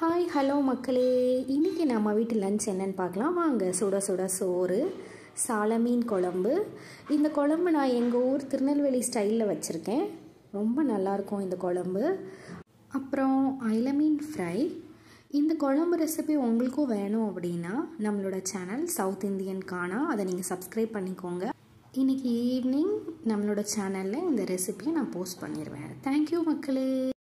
Hi hello மக்களே, இன்றைக்கி நம்ம வீட்டு லஞ்ச் என்னென்னு பார்க்கலாம் வாங்க. சுட சுட சோறு, சால மீன் குழம்பு. இந்த குழம்பு நான் எங்கள் ஊர் திருநெல்வேலி ஸ்டைலில் வச்சுருக்கேன். ரொம்ப நல்லாயிருக்கும் இந்த குழம்பு. அப்புறம் அயில மீன் ஃப்ரை. இந்த குழம்பு ரெசிபி உங்களுக்கும் வேணும் அப்படின்னா நம்மளோட சேனல் சவுத் இந்தியன் கானா, அதை நீங்கள் சப்ஸ்கிரைப் பண்ணிக்கோங்க. இன்றைக்கி ஈவினிங் நம்மளோட சேனலில் இந்த ரெசிபியை நான் போஸ்ட் பண்ணிடுவேன். தேங்க்யூ மக்களே.